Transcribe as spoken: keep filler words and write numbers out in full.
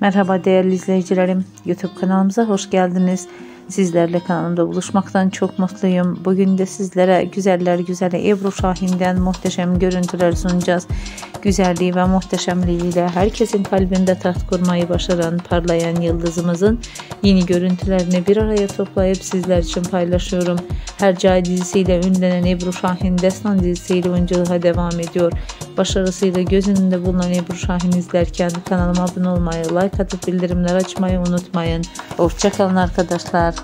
Merhaba değerli izleyicilerim, YouTube kanalımıza hoş geldiniz. Sizlerle kanalımda buluşmaktan çok mutluyum. Bugün de sizlere güzeller güzeli Ebru Şahin'den muhteşem görüntüler sunacağız. Güzelliği ve muhteşemliğiyle herkesin kalbinde taht kurmayı başaran parlayan yıldızımızın yeni görüntülerini bir araya toplayıp sizler için paylaşıyorum. Hercai dizisiyle ünlenen Ebru Şahin Destan dizisiyle oyunculuğa devam ediyor. Başarısıyla göz önünde bulunan Ebru Şahin izlerken kanalıma abone olmayı, like atıp bildirimler açmayı unutmayın. Hoşçakalın arkadaşlar.